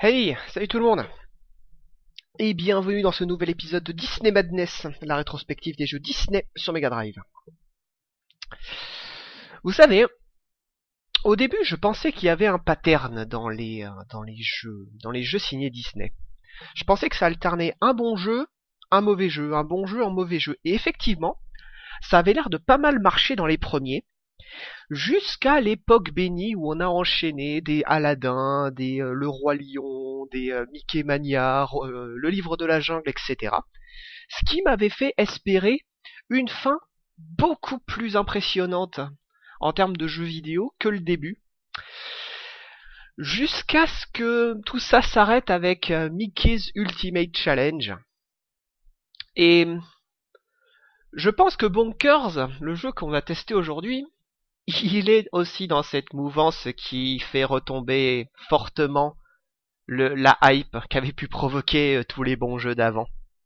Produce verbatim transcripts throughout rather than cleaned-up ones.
Hey, salut tout le monde et bienvenue dans ce nouvel épisode de Disney Madness, la rétrospective des jeux Disney sur Mega Drive. Vous savez, au début je pensais qu'il y avait un pattern dans les, euh, dans les jeux, dans les jeux signés Disney. Je pensais que ça alternait un bon jeu, un mauvais jeu, un bon jeu, un mauvais jeu. Et effectivement, ça avait l'air de pas mal marcher dans les premiers, jusqu'à l'époque bénie où on a enchaîné des Aladdin, des euh, Le Roi Lion, des euh, Mickey Mania, euh, le Livre de la Jungle, et cetera. Ce qui m'avait fait espérer une fin beaucoup plus impressionnante en termes de jeux vidéo que le début. Jusqu'à ce que tout ça s'arrête avec euh, Mickey's Ultimate Challenge. Et je pense que Bonkers, le jeu qu'on va tester aujourd'hui, il est aussi dans cette mouvance qui fait retomber fortement le, la hype qu'avaient pu provoquer euh, tous les bons jeux d'avant.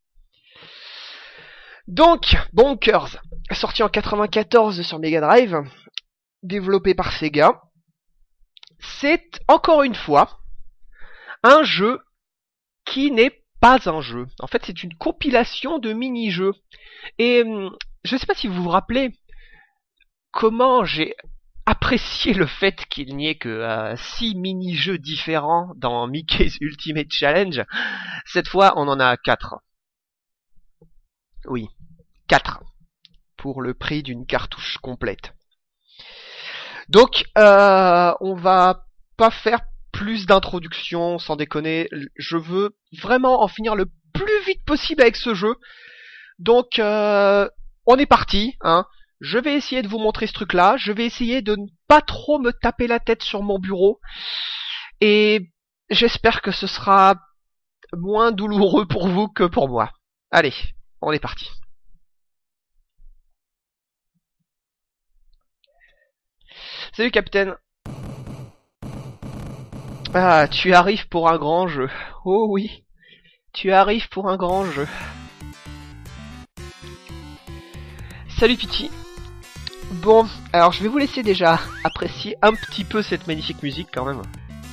Donc, Bonkers, sorti en quatre-vingt-quatorze sur Mega Drive, développé par Sega, c'est encore une fois un jeu qui n'est pas un jeu. En fait, c'est une compilation de mini-jeux. Et je ne sais pas si vous vous rappelez comment j'ai apprécié le fait qu'il n'y ait que euh, six mini-jeux différents dans Mickey's Ultimate Challenge. Cette fois, on en a quatre. Oui, quatre. Pour le prix d'une cartouche complète. Donc, euh, on va pas faire plus d'introduction, sans déconner. Je veux vraiment en finir le plus vite possible avec ce jeu. Donc, euh, on est parti, hein. Je vais essayer de vous montrer ce truc-là. Je vais essayer de ne pas trop me taper la tête sur mon bureau. Et j'espère que ce sera moins douloureux pour vous que pour moi. Allez, on est parti. Salut Capitaine. Ah, tu arrives pour un grand jeu. Oh oui, tu arrives pour un grand jeu. Salut Pity. Bon, alors je vais vous laisser déjà apprécier un petit peu cette magnifique musique quand même.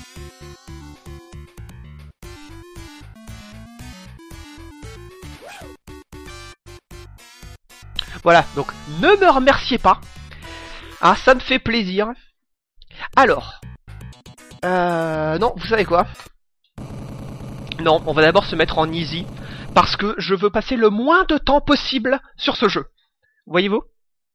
Voilà, donc ne me remerciez pas. Ah, ça me fait plaisir. Alors, euh, non, vous savez quoi? Non, on va d'abord se mettre en easy, parce que je veux passer le moins de temps possible sur ce jeu. Voyez-vous?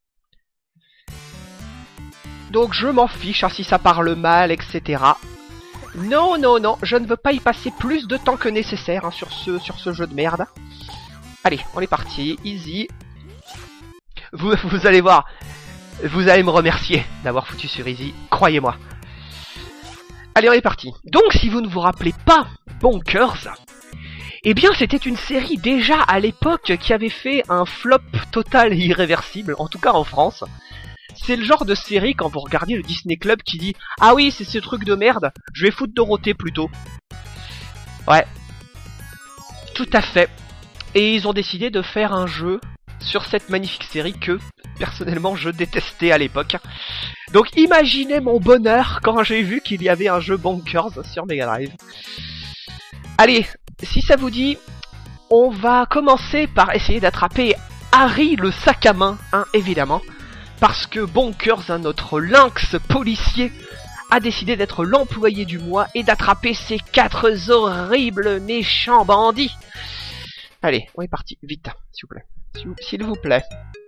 Donc je m'en fiche hein, si ça parle mal, et cetera. Non, non, non, je ne veux pas y passer plus de temps que nécessaire hein, sur, ce, sur ce jeu de merde. Allez, on est parti, easy. Vous, vous allez voir, vous allez me remercier d'avoir foutu sur easy, croyez-moi. Allez, on est parti. Donc si vous ne vous rappelez pas Bonkers, eh bien c'était une série déjà à l'époque qui avait fait un flop total et irréversible, en tout cas en France. C'est le genre de série quand vous regardiez le Disney Club qui dit « Ah oui, c'est ce truc de merde, je vais foutre Dorothée plutôt. » Ouais. Tout à fait. Et ils ont décidé de faire un jeu sur cette magnifique série que, personnellement, je détestais à l'époque. Donc imaginez mon bonheur quand j'ai vu qu'il y avait un jeu Bonkers sur Mega Drive. Allez, si ça vous dit, on va commencer par essayer d'attraper Harry le sac à main, hein, évidemment. Parce que Bonkers, hein, notre lynx policier, a décidé d'être l'employé du mois et d'attraper ces quatre horribles méchants bandits. Allez, on est parti, vite, s'il vous plaît. S'il vous plaît.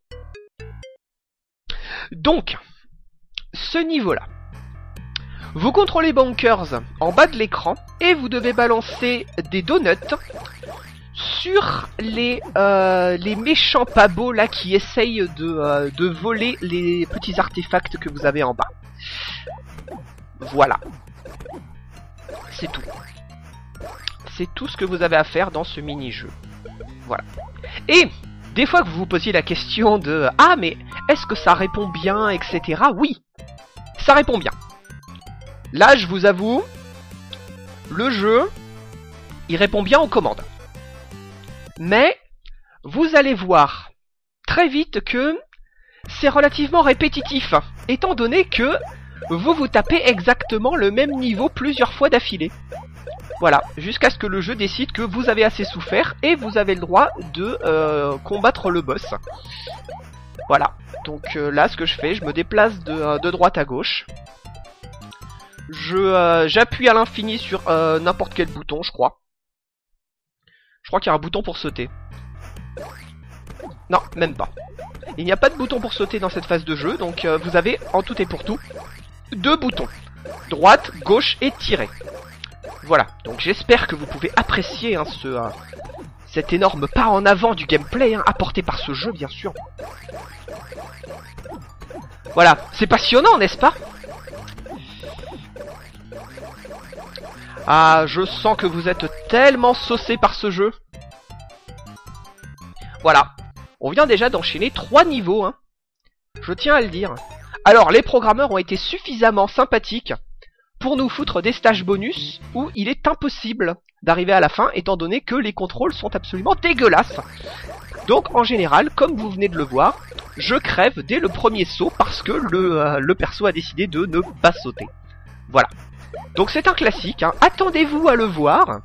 Donc, ce niveau-là. Vous contrôlez Bonkers en bas de l'écran et vous devez balancer des donuts sur les, euh, les méchants pabots là qui essayent de, euh, de voler les petits artefacts que vous avez en bas. Voilà. C'est tout. C'est tout ce que vous avez à faire dans ce mini-jeu. Voilà. Et des fois que vous vous posiez la question de « Ah, mais est-ce que ça répond bien, et cetera » Oui, ça répond bien. Là, je vous avoue, le jeu, il répond bien aux commandes. Mais, vous allez voir très vite que c'est relativement répétitif, étant donné que vous vous tapez exactement le même niveau plusieurs fois d'affilée. Voilà, jusqu'à ce que le jeu décide que vous avez assez souffert et vous avez le droit de euh, combattre le boss. Voilà, donc euh, là ce que je fais, je me déplace de, euh, de droite à gauche. Je euh, j'appuie à l'infini sur euh, n'importe quel bouton, je crois. Je crois qu'il y a un bouton pour sauter. Non, même pas. Il n'y a pas de bouton pour sauter dans cette phase de jeu, donc euh, vous avez en tout et pour tout deux boutons. Droite, gauche et tirer. Voilà, donc j'espère que vous pouvez apprécier hein, ce, euh, cet énorme pas en avant du gameplay hein, apporté par ce jeu, bien sûr. Voilà, c'est passionnant, n'est-ce pas? Ah, je sens que vous êtes tellement saucé par ce jeu. Voilà, on vient déjà d'enchaîner trois niveaux, hein. Je tiens à le dire. Alors, les programmeurs ont été suffisamment sympathiques pour nous foutre des stages bonus où il est impossible d'arriver à la fin étant donné que les contrôles sont absolument dégueulasses. Donc en général, comme vous venez de le voir, je crève dès le premier saut parce que le, euh, le perso a décidé de ne pas sauter. Voilà. Donc c'est un classique, hein. Attendez-vous à le voir.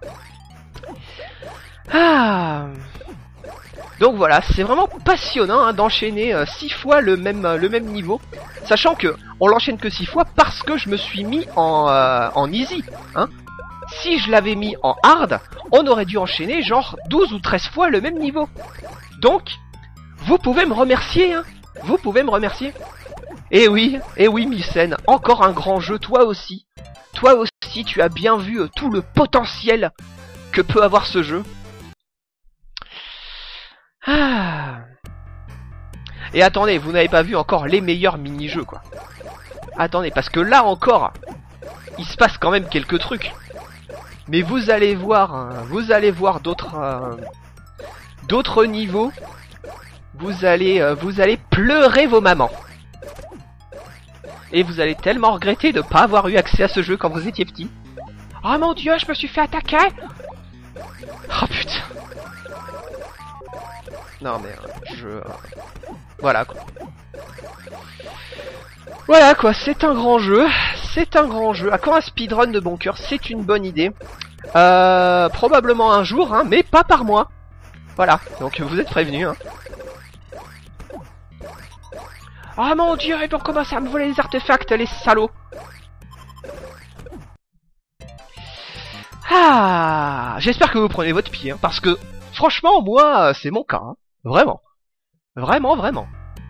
Ah. Donc voilà, c'est vraiment passionnant hein, d'enchaîner euh, six fois le même, euh, le même niveau. Sachant que on l'enchaîne que six fois parce que je me suis mis en, euh, en easy. Hein. Si je l'avais mis en hard, on aurait dû enchaîner genre douze ou treize fois le même niveau. Donc, vous pouvez me remercier. Hein. Vous pouvez me remercier. Et oui, et oui Mylcène, encore un grand jeu, toi aussi. Toi aussi, tu as bien vu euh, tout le potentiel que peut avoir ce jeu. Ah. Et attendez, vous n'avez pas vu encore les meilleurs mini-jeux, quoi. Attendez, parce que là encore, il se passe quand même quelques trucs. Mais vous allez voir, hein, vous allez voir d'autres, euh, d'autres niveaux. Vous allez, euh, vous allez pleurer vos mamans. Et vous allez tellement regretter de ne pas avoir eu accès à ce jeu quand vous étiez petit. Oh mon dieu, je me suis fait attaquer. Oh putain. Non mais euh, je... Euh, voilà quoi. Voilà quoi, c'est un grand jeu. C'est un grand jeu. À quand un speedrun de bon cœur, c'est une bonne idée. Euh, probablement un jour, hein, mais pas par mois. Voilà, donc vous êtes prévenus. Hein. Oh mon dieu, ils vont commencer à me voler les artefacts, les salauds. Ah, j'espère que vous prenez votre pied, hein, parce que franchement, moi, c'est mon cas. Hein. Vraiment. Vraiment, vraiment.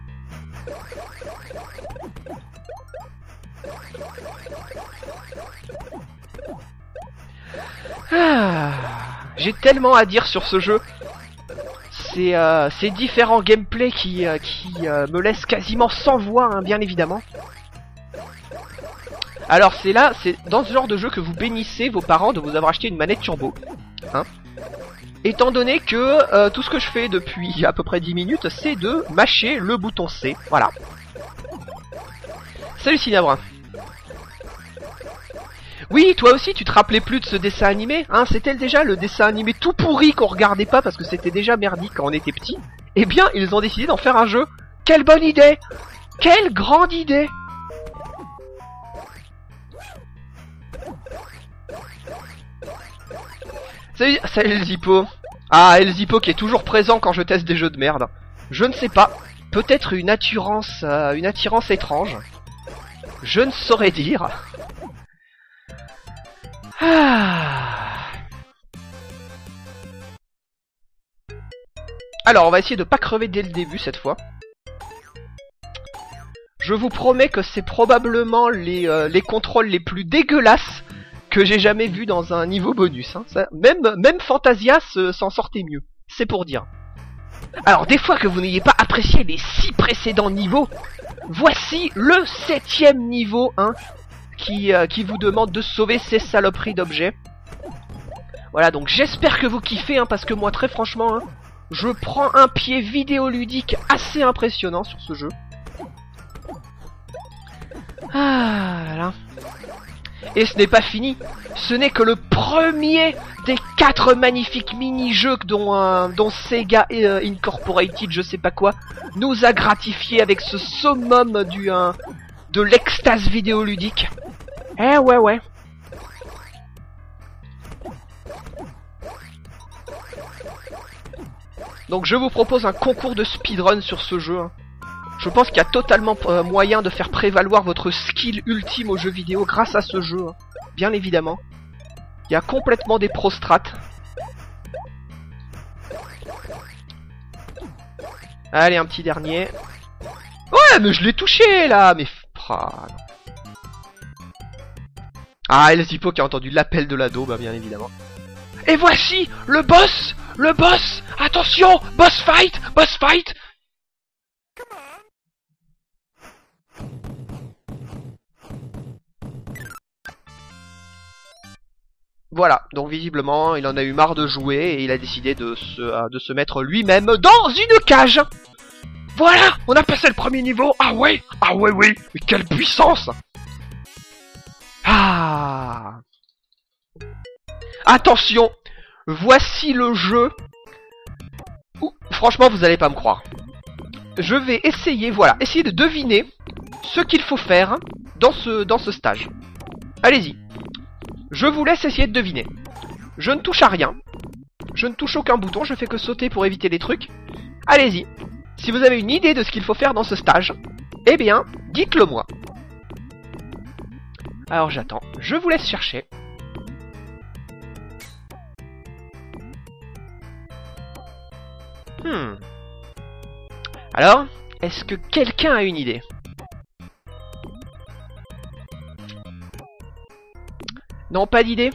Ah, j'ai tellement à dire sur ce jeu. C'est euh, ces différents gameplays qui, euh, qui euh, me laissent quasiment sans voix, hein, bien évidemment. Alors c'est là, c'est dans ce genre de jeu que vous bénissez vos parents de vous avoir acheté une manette turbo. Hein. Étant donné que euh, tout ce que je fais depuis à peu près dix minutes, c'est de mâcher le bouton C. Voilà. Salut Cinnabrin. Oui, toi aussi, tu te rappelais plus de ce dessin animé, hein? C'était déjà le dessin animé tout pourri qu'on regardait pas parce que c'était déjà merdique quand on était petit. Eh bien, ils ont décidé d'en faire un jeu. Quelle bonne idée! Quelle grande idée! Salut, salut El Zippo. Ah, El Zippo qui est toujours présent quand je teste des jeux de merde. Je ne sais pas. Peut-être une attirance, euh, une attirance étrange. Je ne saurais dire. Ah. Alors, on va essayer de pas crever dès le début cette fois. Je vous promets que c'est probablement les, euh, les contrôles les plus dégueulasses que j'ai jamais vus dans un niveau bonus. Hein. Ça, même, même Fantasia s'en sortait mieux. C'est pour dire. Alors, des fois que vous n'ayez pas apprécié les six précédents niveaux, voici le septième niveau, hein. Qui, euh, qui vous demande de sauver ces saloperies d'objets. Voilà, donc j'espère que vous kiffez, hein, parce que moi, très franchement, hein, je prends un pied vidéoludique assez impressionnant sur ce jeu. Ah là là. Et ce n'est pas fini, ce n'est que le premier des quatre magnifiques mini-jeux dont, euh, dont Sega euh, Incorporated, je sais pas quoi, nous a gratifié avec ce summum du... Euh, de l'extase vidéoludique. Eh ouais ouais. Donc je vous propose un concours de speedrun sur ce jeu. Hein. Je pense qu'il y a totalement euh, moyen de faire prévaloir votre skill ultime au jeu vidéo grâce à ce jeu. Hein. Bien évidemment. Il y a complètement des prostrats. Allez, un petit dernier. Ouais, mais je l'ai touché là. Mais ah, ah El Zippo qui a entendu l'appel de l'ado, bah bien évidemment. Et voici le boss. Le boss. Attention, boss fight, boss fight. Voilà, donc visiblement, il en a eu marre de jouer et il a décidé de se, euh, de se mettre lui-même dans une cage. Voilà, on a passé le premier niveau. Ah ouais, ah ouais, oui, mais quelle puissance. Ah. Attention, voici le jeu. Ouh, franchement, vous allez pas me croire. Je vais essayer, voilà, essayer de deviner ce qu'il faut faire dans ce, dans ce stage. Allez-y. Je vous laisse essayer de deviner. Je ne touche à rien. Je ne touche aucun bouton, je fais que sauter pour éviter les trucs. Allez-y. Si vous avez une idée de ce qu'il faut faire dans ce stage, eh bien, dites-le moi. Alors j'attends. Je vous laisse chercher. Hmm. Alors, est-ce que quelqu'un a une idée ? Non, pas d'idée.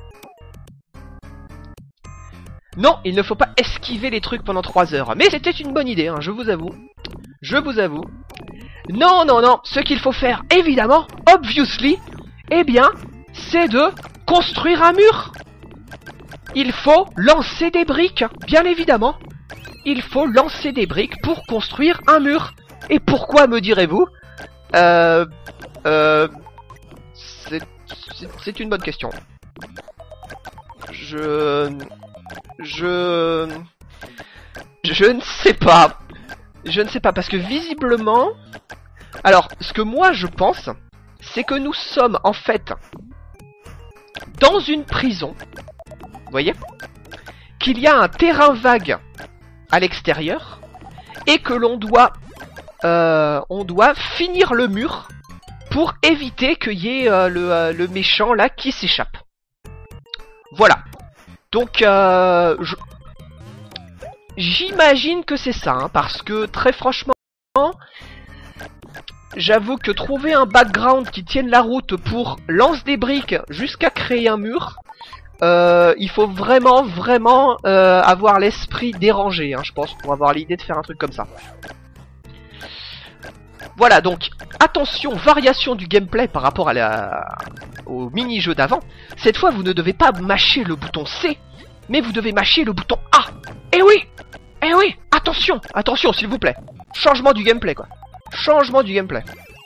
Non, il ne faut pas esquiver les trucs pendant trois heures. Mais c'était une bonne idée, hein, je vous avoue. Je vous avoue. Non, non, non, ce qu'il faut faire, évidemment, obviously, eh bien, c'est de construire un mur. Il faut lancer des briques, bien évidemment. Il faut lancer des briques pour construire un mur. Et pourquoi, me direz-vous ? Euh... Euh... C'est... C'est une bonne question. Je... Je... Je ne sais pas. Je ne sais pas, parce que visiblement... Alors, ce que moi je pense, c'est que nous sommes en fait dans une prison. Vous voyez ? Qu'il y a un terrain vague à l'extérieur et que l'on doit... Euh, on doit finir le mur pour éviter qu'il y ait euh, le, euh, le méchant là qui s'échappe. Voilà. Donc, euh, je... j'imagine que c'est ça, hein, parce que très franchement, j'avoue que trouver un background qui tienne la route pour lance des briques jusqu'à créer un mur, euh, il faut vraiment, vraiment euh, avoir l'esprit dérangé, hein, je pense, pour avoir l'idée de faire un truc comme ça. Voilà, donc, attention, variation du gameplay par rapport à la... au mini-jeu d'avant. Cette fois, vous ne devez pas mâcher le bouton C, mais vous devez mâcher le bouton A. Eh oui, eh oui, attention, attention, s'il vous plaît. Changement du gameplay, quoi. Changement du gameplay.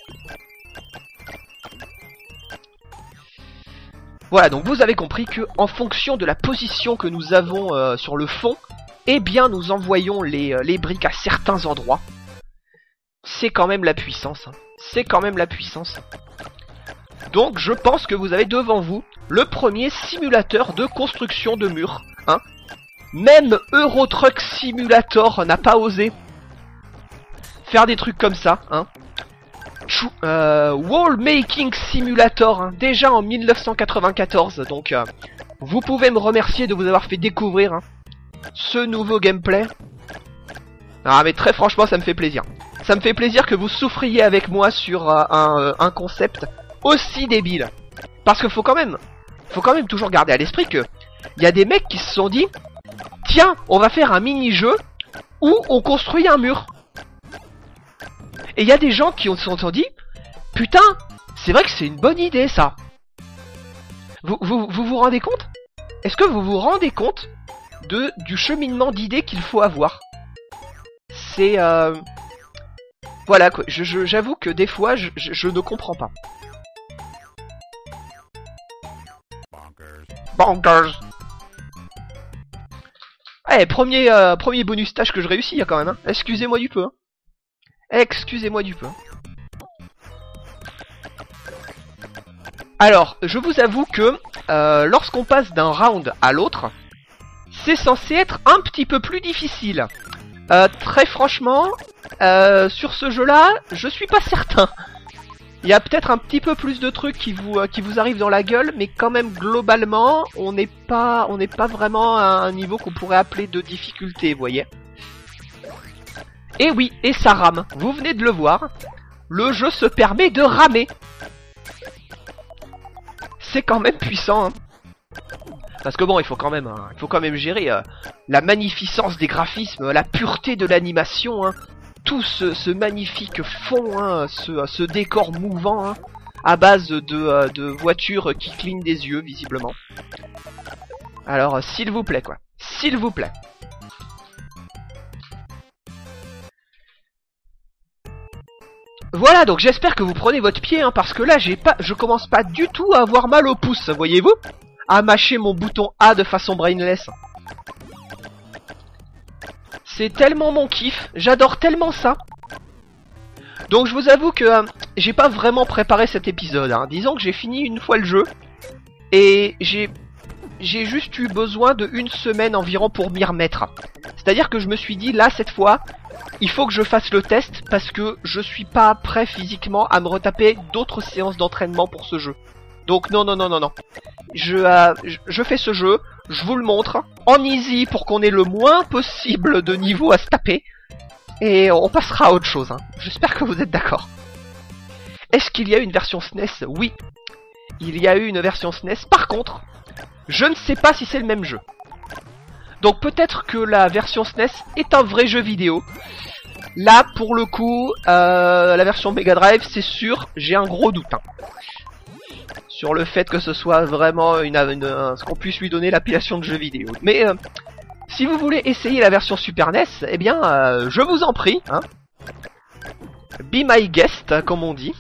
Voilà, donc vous avez compris que en fonction de la position que nous avons euh, sur le fond, eh bien, nous envoyons les, euh, les briques à certains endroits. C'est quand même la puissance. Hein. C'est quand même la puissance. Donc je pense que vous avez devant vous le premier simulateur de construction de murs. Hein. Même Euro Truck Simulator n'a pas osé faire des trucs comme ça. Hein. Euh, Wall Making Simulator, hein, déjà en mille neuf cent quatre-vingt-quatorze. Donc euh, vous pouvez me remercier de vous avoir fait découvrir hein, ce nouveau gameplay. Ah mais très franchement ça me fait plaisir. Ça me fait plaisir que vous souffriez avec moi sur euh, un, euh, un concept aussi débile. Parce que faut quand même, faut quand même toujours garder à l'esprit que il y a des mecs qui se sont dit, tiens, on va faire un mini-jeu où on construit un mur. Et il y a des gens qui se sont dit, putain, c'est vrai que c'est une bonne idée ça. Vous vous, vous vous rendez compte? Est-ce que vous vous rendez compte de du cheminement d'idées qu'il faut avoir? C'est euh... Voilà quoi, je, je, j'avoue que des fois, je, je, je ne comprends pas. Bonkers. Eh, premier, euh, premier bonus stage que je réussis hein, quand même. Hein. Excusez-moi du peu. Hein. Excusez-moi du peu. Alors, je vous avoue que euh, lorsqu'on passe d'un round à l'autre, c'est censé être un petit peu plus difficile. Euh, très franchement, euh, sur ce jeu-là, je suis pas certain. Il y a peut-être un petit peu plus de trucs qui vous euh, qui vous arrivent dans la gueule, mais quand même globalement, on n'est pas on n'est pas vraiment à un niveau qu'on pourrait appeler de difficulté, vous voyez. Et oui, et ça rame. Vous venez de le voir. Le jeu se permet de ramer. C'est quand même puissant, hein. Parce que bon, il faut quand même, hein, il faut quand même gérer euh, la magnificence des graphismes, la pureté de l'animation, hein, tout ce, ce magnifique fond, hein, ce, ce décor mouvant, hein, à base de, euh, de voitures qui clignent des yeux, visiblement. Alors, euh, s'il vous plaît, quoi. S'il vous plaît. Voilà, donc j'espère que vous prenez votre pied, hein, parce que là, j'ai pas, je commence pas du tout à avoir mal au pouce, voyez-vous, à mâcher mon bouton A de façon brainless. C'est tellement mon kiff, j'adore tellement ça. Donc je vous avoue que euh, j'ai pas vraiment préparé cet épisode, hein. Disons que j'ai fini une fois le jeu, et j'ai j'ai juste eu besoin de une semaine environ pour m'y remettre. C'est-à-dire que je me suis dit, là, cette fois, il faut que je fasse le test, parce que je suis pas prêt physiquement à me retaper d'autres séances d'entraînement pour ce jeu. Donc non, non, non, non, non. Je, euh, je, je fais ce jeu, je vous le montre, en easy pour qu'on ait le moins possible de niveau à se taper, et on passera à autre chose, hein. J'espère que vous êtes d'accord. Est-ce qu'il y a une version S N E S? Oui. Il y a eu une version S N E S, par contre, je ne sais pas si c'est le même jeu. Donc peut-être que la version S N E S est un vrai jeu vidéo. Là, pour le coup, euh, la version Mega Drive, c'est sûr, j'ai un gros doute, hein, sur le fait que ce soit vraiment une, une, une, ce qu'on puisse lui donner l'appellation de jeu vidéo. Mais euh, si vous voulez essayer la version Super N E S, eh bien, euh, je vous en prie, hein. Be my guest, comme on dit.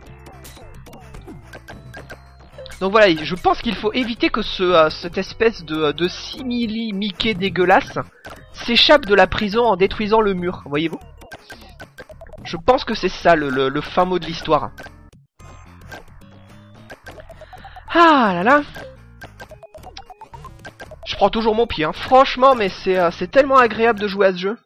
Donc voilà, je pense qu'il faut éviter que ce, euh, cette espèce de, de simili Mickey dégueulasse s'échappe de la prison en détruisant le mur, voyez-vous. Je pense que c'est ça le, le, le fin mot de l'histoire. Ah là là. Je prends toujours mon pied, hein. Franchement, mais c'est euh, c'est tellement agréable de jouer à ce jeu.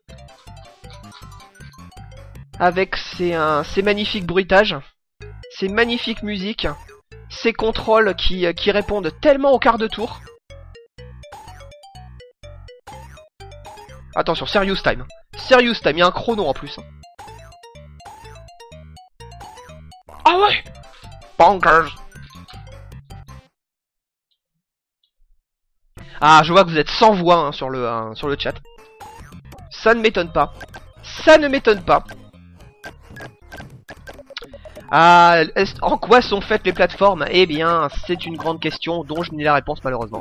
Avec ces, euh, ces magnifiques bruitages, ces magnifiques musiques, ces contrôles qui, euh, qui répondent tellement au quart de tour. Attention, serious time. Serious time, il y a un chrono en plus. Ah ouais. Bonkers. Ah, je vois que vous êtes sans voix, hein, sur, le, euh, sur le chat. Ça ne m'étonne pas. Ça ne m'étonne pas. Ah, en quoi sont faites les plateformes? Eh bien, c'est une grande question dont je n'ai la réponse malheureusement.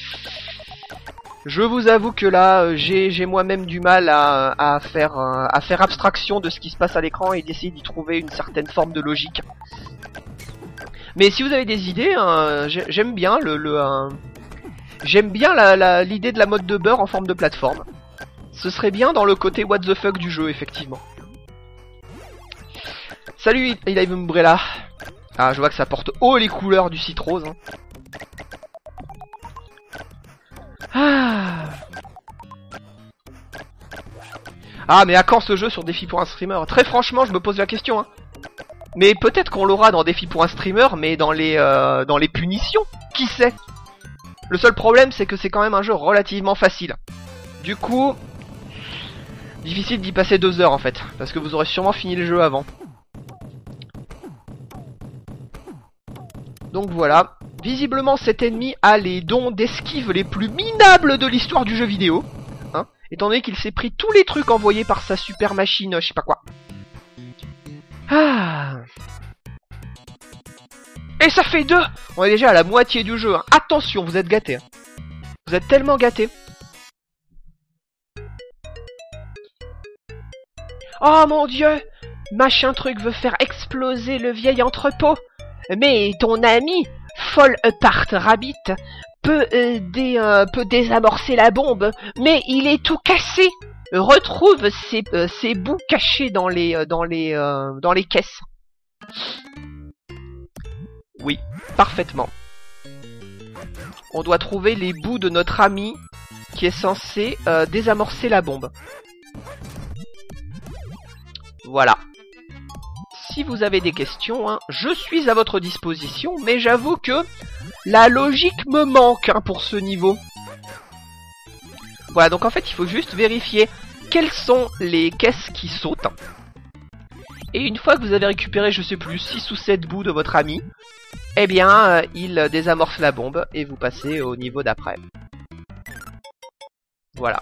Je vous avoue que là, j'ai moi-même du mal à, à, faire, à faire abstraction de ce qui se passe à l'écran et d'essayer d'y trouver une certaine forme de logique. Mais si vous avez des idées, hein, j'aime bien le... le euh, j'aime bien l'idée de la mode de beurre en forme de plateforme. Ce serait bien dans le côté what the fuck du jeu, effectivement. Salut Ilaïv Umbrella. Ah, je vois que ça porte haut les couleurs du citrose, hein. Ah. Ah, mais à quand ce jeu sur Défi pour un streamer? Très franchement, je me pose la question, hein. Mais peut-être qu'on l'aura dans Défi pour un streamer, mais dans les, euh, dans les punitions. Qui sait? Le seul problème, c'est que c'est quand même un jeu relativement facile. Du coup, difficile d'y passer deux heures en fait, parce que vous aurez sûrement fini le jeu avant. Donc voilà, visiblement cet ennemi a les dons d'esquive les plus minables de l'histoire du jeu vidéo, hein, étant donné qu'il s'est pris tous les trucs envoyés par sa super machine, je sais pas quoi. Ah. Et ça fait deux. On est déjà à la moitié du jeu, hein. Attention, vous êtes gâtés, hein. Vous êtes tellement gâtés. Oh mon dieu, machin truc veut faire exploser le vieil entrepôt. Mais ton ami, Fall Apart Rabbit, peut, euh, dé, euh, peut désamorcer la bombe, mais il est tout cassé. Retrouve ses, euh, ses bouts cachés dans les, euh, dans les, euh, dans les caisses. Oui, parfaitement. On doit trouver les bouts de notre ami qui est censé euh, désamorcer la bombe. Voilà. Si vous avez des questions, hein, je suis à votre disposition, mais j'avoue que la logique me manque hein, pour ce niveau. Voilà, donc en fait, il faut juste vérifier quelles sont les caisses qui sautent. Et une fois que vous avez récupéré, je sais plus, six ou sept bouts de votre ami, eh bien, euh, il désamorce la bombe et vous passez au niveau d'après. Voilà.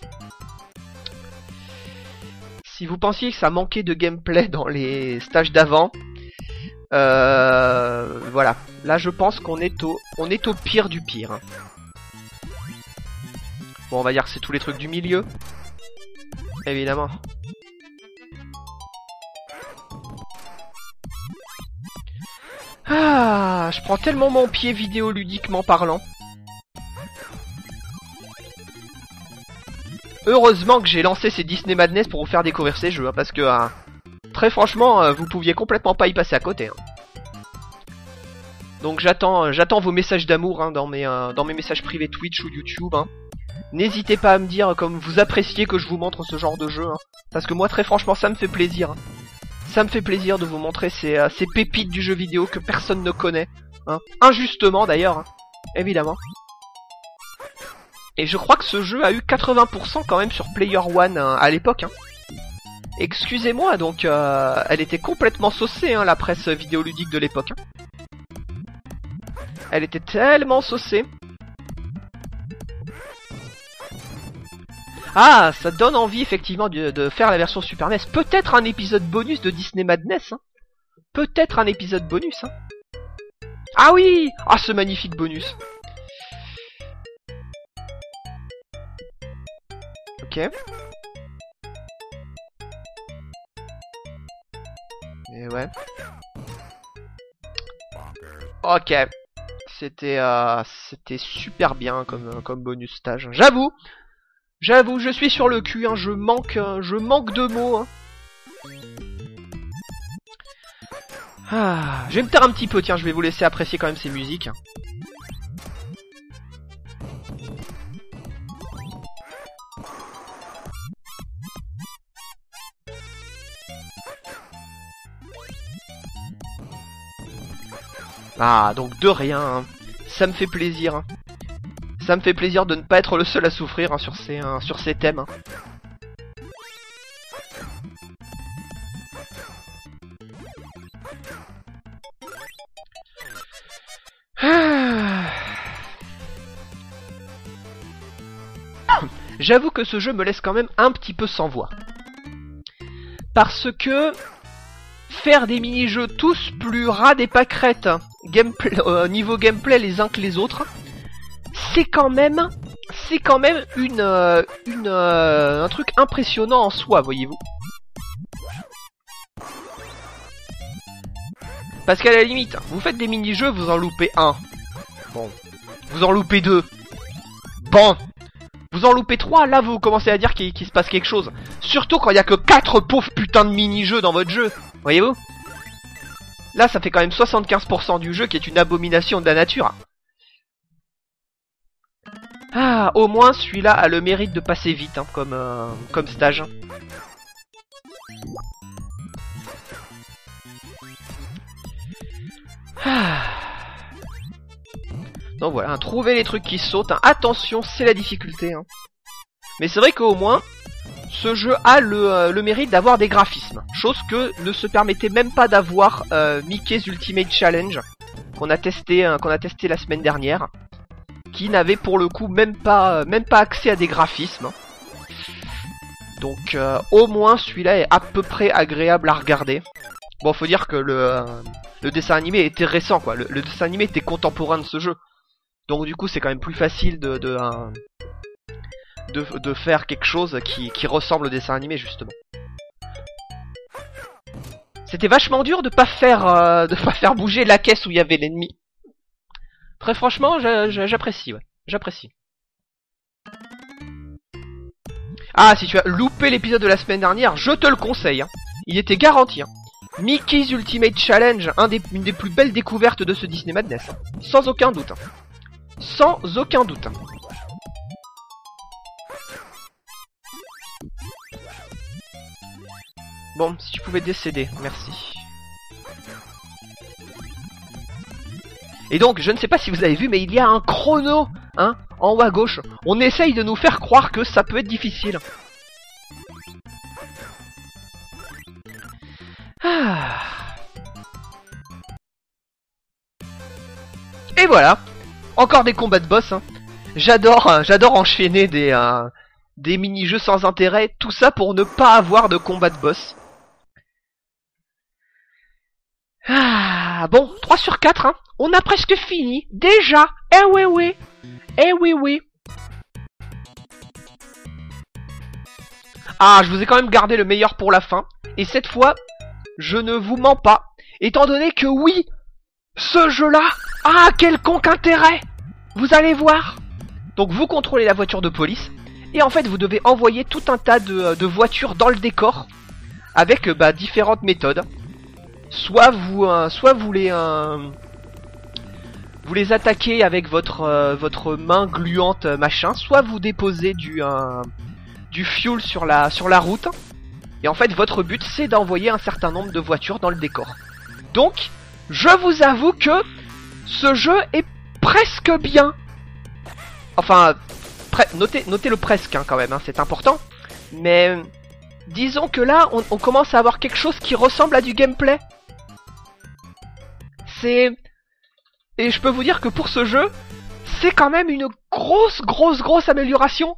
Si vous pensiez que ça manquait de gameplay dans les stages d'avant, euh, voilà. Là, je pense qu'on est au, on est au pire du pire. Bon, on va dire que c'est tous les trucs du milieu. Évidemment. Ah, je prends tellement mon pied vidéoludiquement parlant. Heureusement que j'ai lancé ces Disney Madness pour vous faire découvrir ces jeux, hein, parce que, euh, très franchement, euh, vous pouviez complètement pas y passer à côté. Hein. Donc j'attends euh, j'attends vos messages d'amour hein, dans, mes, euh, dans mes messages privés Twitch ou YouTube. Hein. N'hésitez pas à me dire comme vous appréciez que je vous montre ce genre de jeu, hein, parce que moi, très franchement, ça me fait plaisir. Hein. Ça me fait plaisir de vous montrer ces, euh, ces pépites du jeu vidéo que personne ne connaît. Hein. Injustement, d'ailleurs, hein, évidemment. Et je crois que ce jeu a eu quatre-vingts pour cent quand même sur Player One hein, à l'époque. Hein. Excusez-moi, donc euh, elle était complètement saucée, hein, la presse vidéoludique de l'époque. Hein. Elle était tellement saucée. Ah, ça donne envie effectivement de, de faire la version Super N E S. Peut-être un épisode bonus de Disney Madness. Hein. Peut-être un épisode bonus. Hein. Ah oui! Ah, ce magnifique bonus. Ok. Et ouais. Ok. C'était euh, c'était super bien comme, comme bonus stage. J'avoue. J'avoue, je suis sur le cul, hein, je manque euh, je manque de mots. Hein. Ah, je vais me taire un petit peu, tiens, je vais vous laisser apprécier quand même ces musiques. Ah, donc de rien, hein. Ça me fait plaisir. Hein. Ça me fait plaisir de ne pas être le seul à souffrir hein, sur, ces, hein, sur ces thèmes. Ah. J'avoue que ce jeu me laisse quand même un petit peu sans voix. Parce que faire des mini-jeux tous plus rades et pâquerettes, gameplay, euh, niveau gameplay les uns que les autres, c'est quand même, c'est quand même une, euh, une, euh, un truc impressionnant en soi, voyez-vous. Parce qu'à la limite, vous faites des mini-jeux, vous en loupez un. Bon. Vous en loupez deux. Bon. Vous en loupez trois, là vous commencez à dire qu'il qu'il se passe quelque chose. Surtout quand il y a que quatre pauvres putains de mini-jeux dans votre jeu. Voyez-vous? Là, ça fait quand même soixante-quinze pour cent du jeu qui est une abomination de la nature. Ah, au moins celui-là a le mérite de passer vite, hein, comme, euh, comme stage. Ah. Donc voilà, hein, trouver les trucs qui sautent. Hein. Attention, c'est la difficulté. Hein. Mais c'est vrai qu'au moins, ce jeu a le, euh, le mérite d'avoir des graphismes. Chose que ne se permettait même pas d'avoir euh, Mickey's Ultimate Challenge, qu'on a testé, hein, qu'on a testé la semaine dernière. Qui n'avait pour le coup même pas, même pas accès à des graphismes. Donc euh, au moins celui-là est à peu près agréable à regarder. Bon, faut dire que le, euh, le dessin animé était récent, quoi. Le, le dessin animé était contemporain de ce jeu. Donc du coup c'est quand même plus facile de, de, euh, de, de faire quelque chose qui, qui ressemble au dessin animé justement. C'était vachement dur de pas faire, euh, de pas faire bouger la caisse où il y avait l'ennemi. Très franchement, j'apprécie, ouais. J'apprécie. Ah, si tu as loupé l'épisode de la semaine dernière, je te le conseille. Hein. Il était garanti. Hein. Mickey's Ultimate Challenge, un des, une des plus belles découvertes de ce Disney Madness. Sans aucun doute. Sans aucun doute. Bon, si tu pouvais décéder, merci. Et donc, je ne sais pas si vous avez vu, mais il y a un chrono, hein, en haut à gauche. On essaye de nous faire croire que ça peut être difficile. Ah. Et voilà, encore des combats de boss. Hein. J'adore, hein, j'adore enchaîner des, euh, des mini-jeux sans intérêt. Tout ça pour ne pas avoir de combat de boss. Ah, bon, trois sur quatre, hein. On a presque fini, déjà. Eh oui, oui. Eh oui, oui. Ah, je vous ai quand même gardé le meilleur pour la fin. Et cette fois, je ne vous mens pas. Étant donné que oui, ce jeu-là a un quelconque intérêt. Vous allez voir. Donc vous contrôlez la voiture de police. Et en fait, vous devez envoyer tout un tas de, de voitures dans le décor. Avec bah, différentes méthodes. Soit vous, euh, soit vous les, euh, vous les attaquez avec votre, euh, votre main gluante machin, soit vous déposez du, euh, du fuel sur la, sur la route. Et en fait, votre but, c'est d'envoyer un certain nombre de voitures dans le décor. Donc, je vous avoue que ce jeu est presque bien. Enfin, notez, notez le presque hein, quand même, hein, c'est important. Mais disons que là, on, on commence à avoir quelque chose qui ressemble à du gameplay. C'est... Et je peux vous dire que pour ce jeu, c'est quand même une grosse, grosse, grosse amélioration.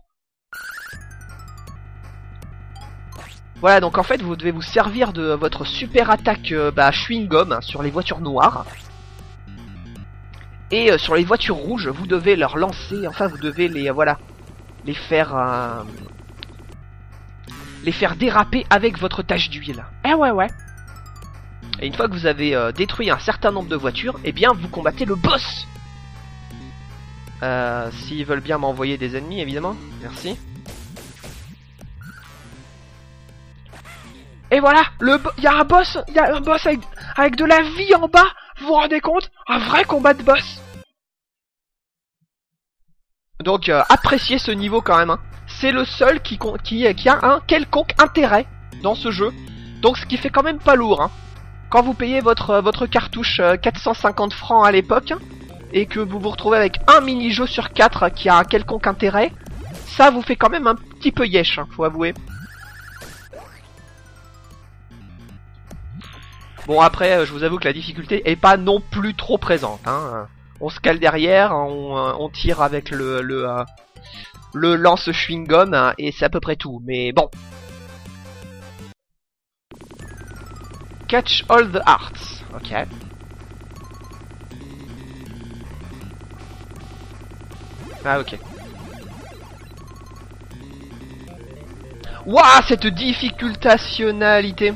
Voilà, donc en fait, vous devez vous servir de votre super attaque euh, bah, chewing-gum hein, sur les voitures noires. Et euh, sur les voitures rouges, vous devez leur lancer, enfin vous devez les, euh, voilà, les faire... Euh, les faire déraper avec votre tache d'huile. Eh ouais, ouais. Et une fois que vous avez euh, détruit un certain nombre de voitures, eh bien vous combattez le boss. Euh, S'ils veulent bien m'envoyer des ennemis, évidemment. Merci. Et voilà, le il y a un boss, il y a un boss avec, avec de la vie en bas. Vous vous rendez compte? Un vrai combat de boss. Donc euh, appréciez ce niveau quand même. Hein. C'est le seul qui, qui, qui a un quelconque intérêt dans ce jeu. Donc ce qui fait quand même pas lourd. Hein. Quand vous payez votre, votre cartouche euh, quatre cent cinquante francs à l'époque, et que vous vous retrouvez avec un mini-jeu sur quatre qui a un quelconque intérêt, ça vous fait quand même un petit peu yesh, hein, faut avouer. Bon après, euh, je vous avoue que la difficulté est pas non plus trop présente. Hein. On se cale derrière, on, on tire avec le, le, euh, le lance chewing-gum, hein, et c'est à peu près tout. Mais bon. Catch all the hearts. Ok. Ah ok. Waouh, cette difficultationnalité.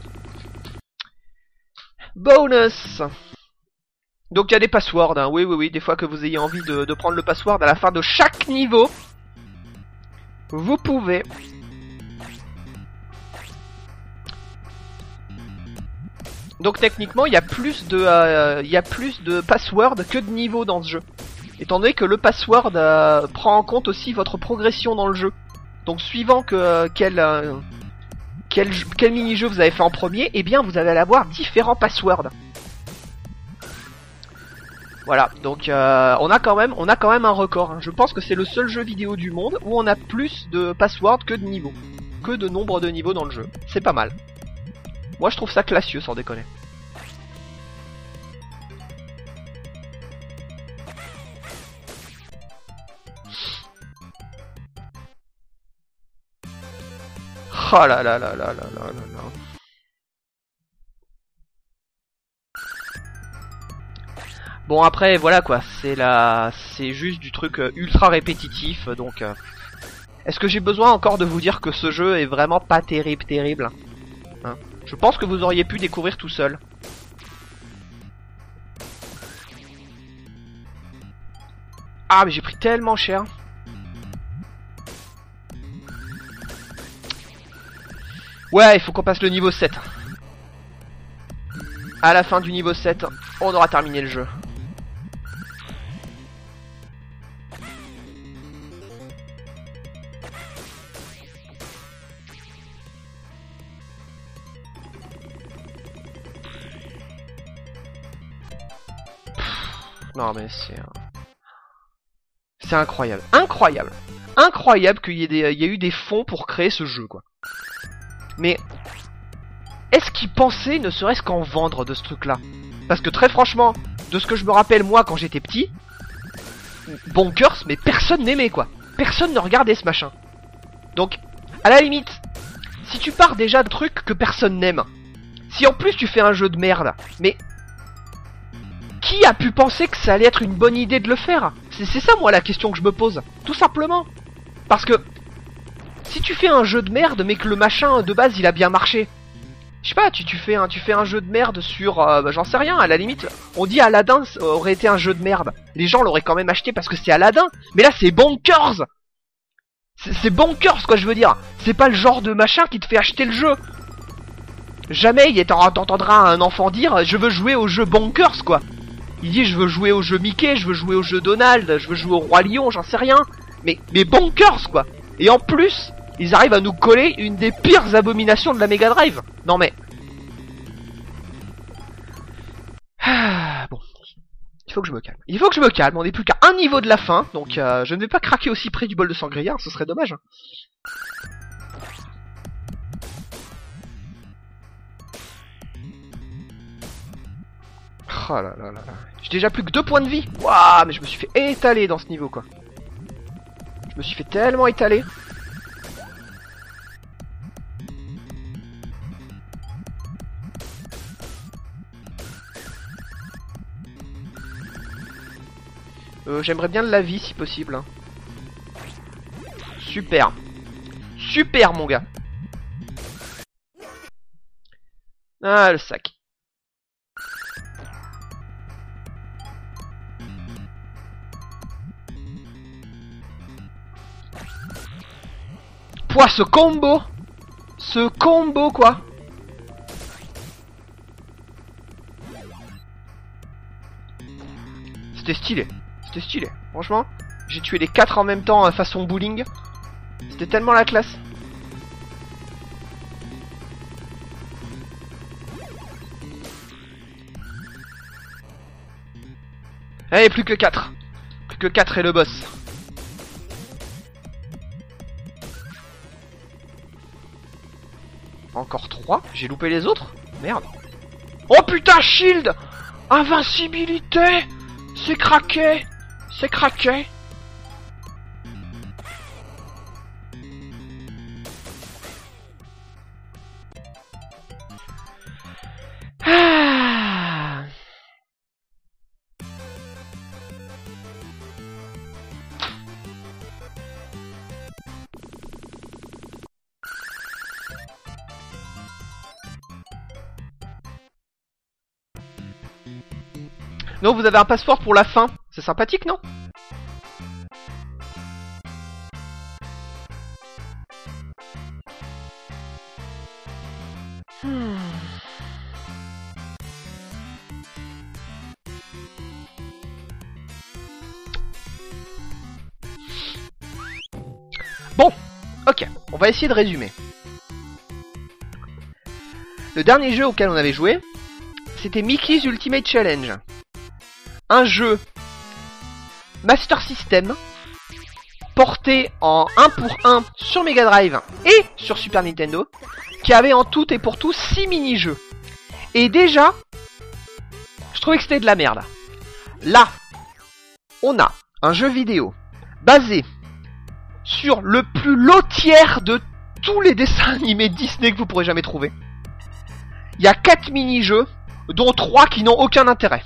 Bonus. Donc il y a des passwords, hein. Oui oui oui, des fois que vous ayez envie de, de prendre le password à la fin de chaque niveau, vous pouvez. Donc techniquement il y a plus de euh, il y a plus de passwords que de niveaux dans ce jeu. Étant donné que le password euh, prend en compte aussi votre progression dans le jeu. Donc suivant que euh, quel euh, quel, quel mini-jeu vous avez fait en premier, eh bien vous allez avoir différents passwords. Voilà, donc euh, on a quand même on a quand même un record. Hein. Je pense que c'est le seul jeu vidéo du monde où on a plus de passwords que de niveaux, que de nombre de niveaux dans le jeu. C'est pas mal. Moi je trouve ça classieux sans déconner. Oh là là là là là là là là. Bon après voilà quoi, c'est la, c'est juste du truc euh, ultra répétitif, donc euh... est-ce que j'ai besoin encore de vous dire que ce jeu est vraiment pas terrible terrible hein? Je pense que vous auriez pu découvrir tout seul. Ah mais j'ai pris tellement cher. Ouais, il faut qu'on passe le niveau sept. à la fin du niveau sept, on aura terminé le jeu. Non mais c'est... C'est incroyable. Incroyable. Incroyable qu'il y ait des, il y ait eu des fonds pour créer ce jeu, quoi. Mais... Est-ce qu'ils pensaient ne serait-ce qu'en vendre de ce truc-là? Parce que très franchement, de ce que je me rappelle moi quand j'étais petit, Bonkers, mais personne n'aimait, quoi. Personne ne regardait ce machin. Donc, à la limite, si tu pars déjà de trucs que personne n'aime, si en plus tu fais un jeu de merde, mais... Qui a pu penser que ça allait être une bonne idée de le faire? C'est ça, moi, la question que je me pose. Tout simplement. Parce que... Si tu fais un jeu de merde, mais que le machin, de base, il a bien marché... Je sais pas, tu, tu, fais un, tu fais un jeu de merde sur... Euh, bah, j'en sais rien, à la limite... On dit Aladdin aurait été un jeu de merde. Les gens l'auraient quand même acheté parce que c'est Aladdin. Mais là, c'est Bonkers. C'est Bonkers, quoi, je veux dire. C'est pas le genre de machin qui te fait acheter le jeu. Jamais il t'entendra un enfant dire « Je veux jouer au jeu Bonkers », quoi. Il dit je veux jouer au jeu Mickey, je veux jouer au jeu Donald, je veux jouer au Roi Lion, j'en sais rien. Mais, mais Bonkers, quoi. Et en plus, ils arrivent à nous coller une des pires abominations de la Mega Drive. Non mais... Ah, bon. Il faut que je me calme. Il faut que je me calme, on n'est plus qu'à un niveau de la fin. Donc euh, je ne vais pas craquer aussi près du bol de sangria, ce serait dommage. Oh là là là là. J'ai déjà plus que deux points de vie. Waouh, mais je me suis fait étaler dans ce niveau, quoi. Je me suis fait tellement étaler. Euh, J'aimerais bien de la vie si possible. Hein. Super. Super, mon gars. Ah, le sac. Pouah, ce combo. Ce combo, quoi. C'était stylé. C'était stylé. Franchement, j'ai tué les quatre en même temps façon bowling. C'était tellement la classe. Allez, plus que quatre. Plus que quatre et le boss. Encore trois? J'ai loupé les autres? Merde. Oh putain, shield! Invincibilité! C'est craqué! C'est craqué! Ah. Non, vous avez un passeport pour la fin. C'est sympathique, non? hmm. Bon, ok, on va essayer de résumer. Le dernier jeu auquel on avait joué, c'était Mickey's Ultimate Challenge. Un jeu Master System porté en un pour un sur Mega Drive et sur Super Nintendo, qui avait en tout et pour tout six mini-jeux. Et déjà, je trouvais que c'était de la merde. Là, on a un jeu vidéo basé sur le plus low tiers de tous les dessins animés Disney que vous pourrez jamais trouver. Il y a quatre mini-jeux, dont trois qui n'ont aucun intérêt.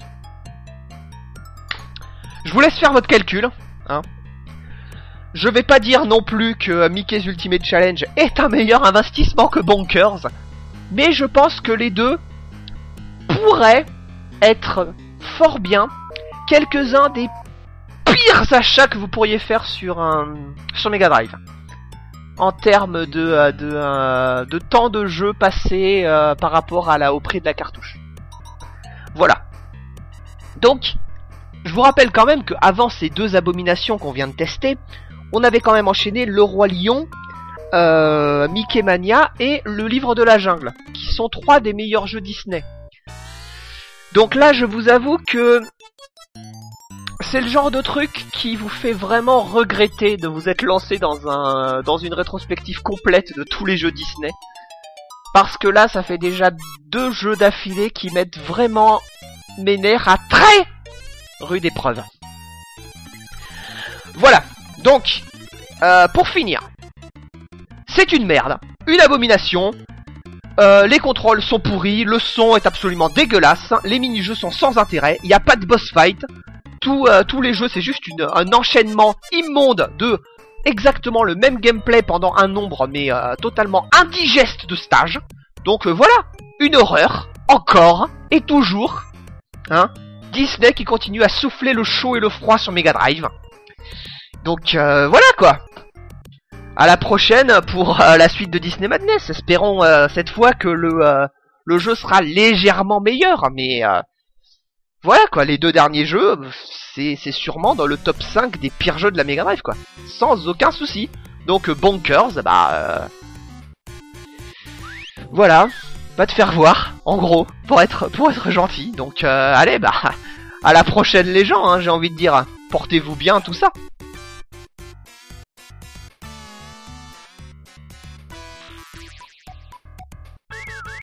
Je vous laisse faire votre calcul, hein. Je vais pas dire non plus que Mickey's Ultimate Challenge est un meilleur investissement que Bonkers, mais je pense que les deux pourraient être fort bien quelques-uns des pires achats que vous pourriez faire sur un sur Mega Drive. En termes de, de, de, de temps de jeu passé euh, par rapport à la, au prix de la cartouche. Voilà. Donc, je vous rappelle quand même qu'avant ces deux abominations qu'on vient de tester, on avait quand même enchaîné Le Roi Lion, euh, Mickey Mania et Le Livre de la Jungle, qui sont trois des meilleurs jeux Disney. Donc là, je vous avoue que c'est le genre de truc qui vous fait vraiment regretter de vous être lancé dans un dans une rétrospective complète de tous les jeux Disney. Parce que là, ça fait déjà deux jeux d'affilée qui mettent vraiment mes nerfs à très rude épreuve. Voilà. Donc, euh, pour finir, c'est une merde, une abomination. Euh, les contrôles sont pourris, le son est absolument dégueulasse, les mini-jeux sont sans intérêt, il n'y a pas de boss fight. Tout, euh, tous les jeux, c'est juste une, un enchaînement immonde de exactement le même gameplay pendant un nombre, mais euh, totalement indigeste de stages. Donc euh, voilà, une horreur, encore et toujours. Hein, Disney qui continue à souffler le chaud et le froid sur Mega Drive. Donc euh, voilà quoi. À la prochaine pour euh, la suite de Disney Madness. Espérons euh, cette fois que le, euh, le jeu sera légèrement meilleur, mais... Euh, Voilà quoi, les deux derniers jeux, c'est c'est sûrement dans le top cinq des pires jeux de la Mega Drive quoi. Sans aucun souci. Donc Bonkers, bah... Euh... Voilà, va te faire voir, en gros, pour être pour être gentil. Donc euh, allez, bah, à la prochaine les gens, hein, j'ai envie de dire. Portez-vous bien, tout ça.